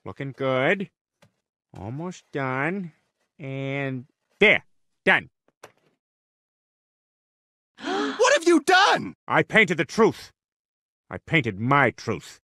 Looking good. Almost done. And there. Done. What have you done? I painted the truth. I painted my truth.